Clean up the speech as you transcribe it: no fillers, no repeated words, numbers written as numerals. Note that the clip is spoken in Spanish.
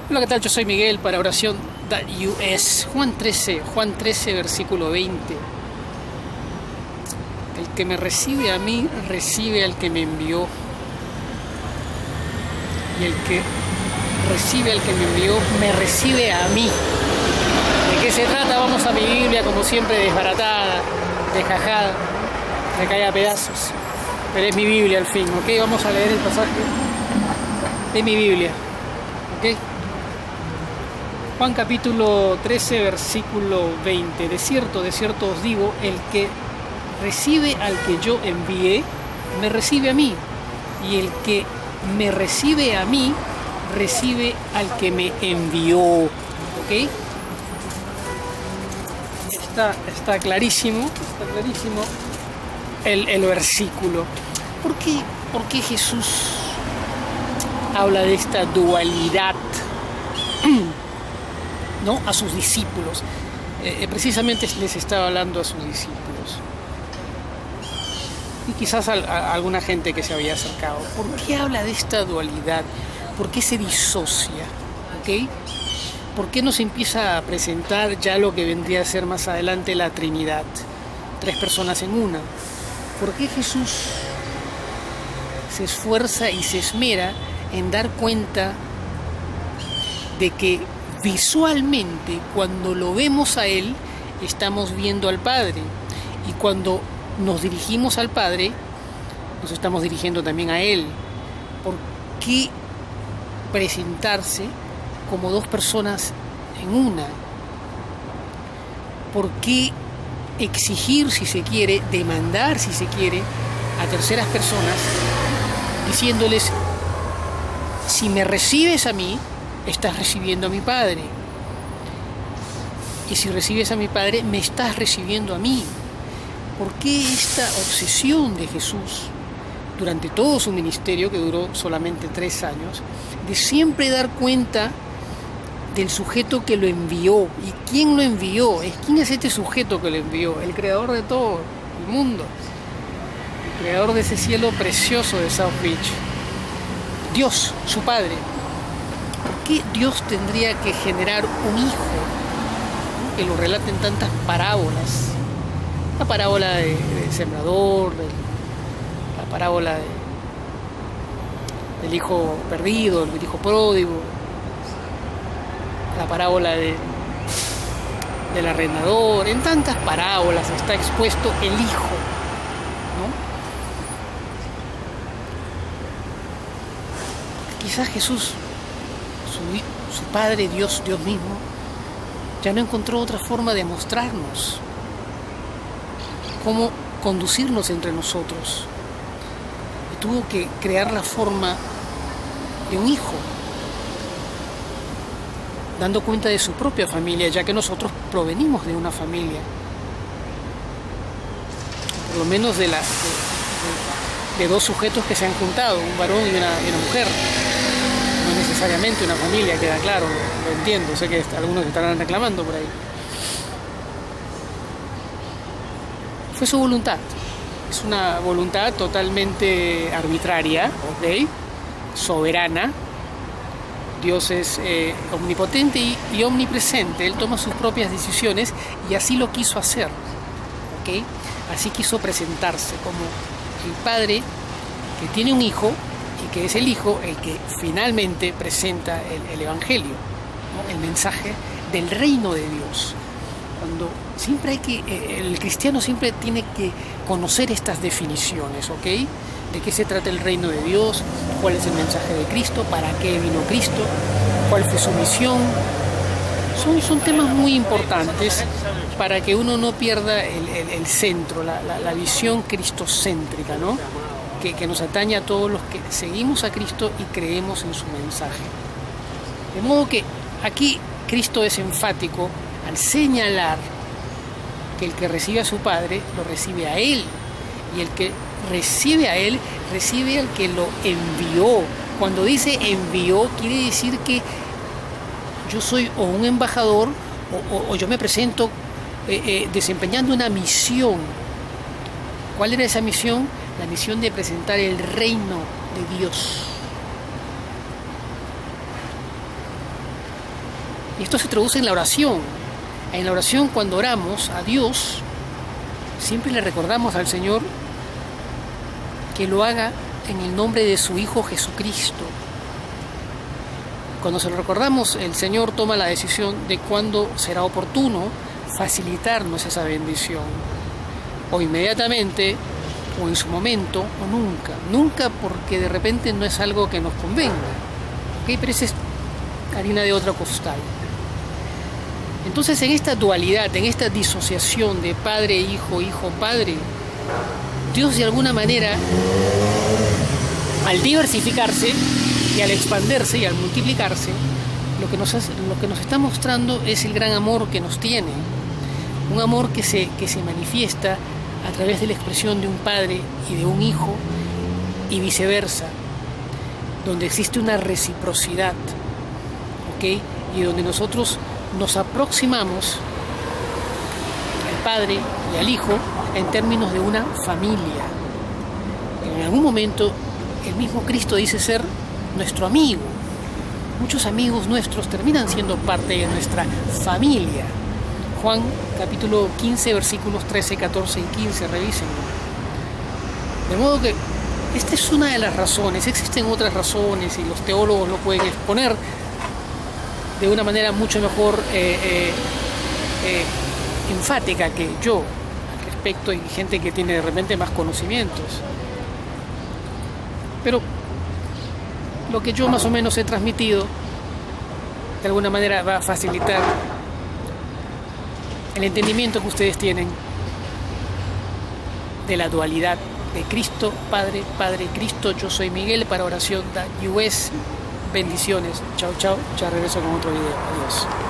Hola, ¿qué tal? Yo soy Miguel para Oración.us. Juan 13, versículo 20. El que me recibe a mí, recibe al que me envió. Y el que recibe al que me envió, me recibe a mí. ¿De qué se trata? Vamos a mi Biblia, como siempre, desbaratada, desjajada, me cae a pedazos. Pero es mi Biblia al fin, ¿ok? Vamos a leer el pasaje de mi Biblia, ¿ok? Juan capítulo 13, versículo 20. De cierto os digo, el que recibe al que yo envié, me recibe a mí. Y el que me recibe a mí, recibe al que me envió. ¿Ok? Está clarísimo el versículo. ¿Por qué Jesús habla de esta dualidad, ¿no? A sus discípulos? Precisamente les estaba hablando a sus discípulos. Y quizás a alguna gente que se había acercado. ¿Por qué habla de esta dualidad? ¿Por qué se disocia? ¿Ok? ¿Por qué nos empieza a presentar ya lo que vendría a ser más adelante la Trinidad? 3 personas en una. ¿Por qué Jesús se esfuerza y se esmera en dar cuenta de que visualmente, cuando lo vemos a Él, estamos viendo al Padre? Y cuando nos dirigimos al Padre, nos estamos dirigiendo también a Él. ¿Por qué presentarse como 2 personas en una? ¿Por qué exigir, si se quiere, demandar, si se quiere, a terceras personas, diciéndoles: si me recibes a mí, estás recibiendo a mi Padre, y si recibes a mi Padre, me estás recibiendo a mí? ¿Por qué esta obsesión de Jesús durante todo su ministerio, que duró solamente 3 años, de siempre dar cuenta del sujeto que lo envió? ¿Y quién lo envió? ¿Quién es este sujeto que lo envió? El creador de todo el mundo, el creador de ese cielo precioso de South Beach, Dios, su Padre. ¿Por qué Dios tendría que generar un hijo que lo relata en tantas parábolas? La parábola del sembrador, la parábola del hijo perdido, el hijo pródigo, la parábola del arrendador. En tantas parábolas está expuesto el hijo, ¿no? Quizás Jesús, su Padre, Dios mismo, ya no encontró otra forma de mostrarnos cómo conducirnos entre nosotros, y tuvo que crear la forma de un hijo, dando cuenta de su propia familia, ya que nosotros provenimos de una familia, por lo menos de 2 sujetos que se han juntado, un varón y una mujer. No necesariamente una familia, queda claro, lo entiendo, sé que algunos estarán reclamando por ahí. Fue su voluntad, es una voluntad totalmente arbitraria, ¿ok? Soberana. Dios es omnipotente y omnipresente. Él toma sus propias decisiones y así lo quiso hacer, ¿ok? Así quiso presentarse como el Padre que tiene un hijo, y que es el Hijo el que finalmente presenta el Evangelio, ¿no? El mensaje del reino de Dios. Cuando siempre el cristiano siempre tiene que conocer estas definiciones, ¿ok? ¿De qué se trata el reino de Dios? ¿Cuál es el mensaje de Cristo? ¿Para qué vino Cristo? ¿Cuál fue su misión? Son temas muy importantes para que uno no pierda el centro, la visión cristocéntrica, ¿no? Que nos atañe a todos los que seguimos a Cristo y creemos en su mensaje. De modo que aquí Cristo es enfático al señalar que el que recibe a su Padre lo recibe a Él, y el que recibe a Él recibe al que lo envió. Cuando dice envió, quiere decir que yo soy o un embajador o yo me presento desempeñando una misión. ¿Cuál era esa misión? La misión de presentar el reino de Dios. Y esto se traduce en la oración. En la oración, cuando oramos a Dios, siempre le recordamos al Señor que lo haga en el nombre de su Hijo Jesucristo. Cuando se lo recordamos, el Señor toma la decisión de cuándo será oportuno facilitarnos esa bendición. O inmediatamente, o en su momento, o nunca. Nunca, porque de repente no es algo que nos convenga. ¿Okay? Pero esa es harina de otro costal. Entonces, en esta dualidad, en esta disociación de padre-hijo, hijo-padre, Dios de alguna manera, al diversificarse y al expandirse y al multiplicarse, lo que nos está mostrando es el gran amor que nos tiene. Un amor que se manifiesta a través de la expresión de un padre y de un hijo y viceversa, donde existe una reciprocidad, ¿okay? Y donde nosotros nos aproximamos al padre y al hijo en términos de una familia. En algún momento el mismo Cristo dice ser nuestro amigo. Muchos amigos nuestros terminan siendo parte de nuestra familia. Juan capítulo 15 versículos 13, 14 y 15, revísenlo. De modo que esta es una de las razones. Existen otras razones y los teólogos lo pueden exponer de una manera mucho mejor enfática que yo al respecto, y gente que tiene de repente más conocimientos. Pero lo que yo más o menos he transmitido de alguna manera va a facilitar el entendimiento que ustedes tienen de la dualidad de Cristo, Padre, Padre, Cristo. Yo soy Miguel para Oración US. Bendiciones. Chao, chao. Ya regreso con otro video. Adiós.